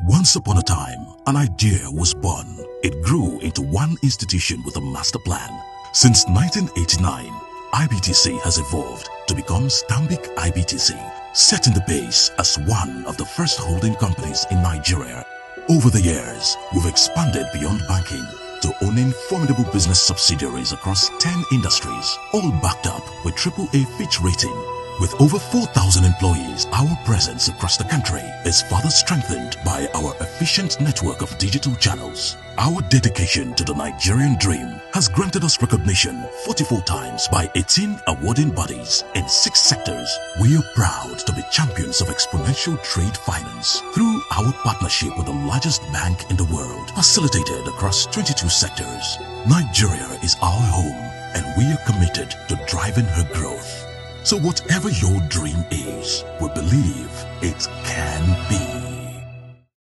Once upon a time, an idea was born. It grew into one institution with a master plan. Since 1989, IBTC has evolved to become Stanbic IBTC, setting the pace as one of the first holding companies in Nigeria. Over the years, we've expanded beyond banking to owning formidable business subsidiaries across 10 industries, all backed up with AAA Fitch rating. With over 4,000 employees, our presence across the country is further strengthened by our efficient network of digital channels. Our dedication to the Nigerian dream has granted us recognition 44 times by 18 awarding bodies in 6 sectors. We are proud to be champions of exponential trade finance through our partnership with the largest bank in the world, facilitated across 22 sectors. Nigeria is our home, and we are committed to driving her growth. So whatever your dream is, we believe it can be.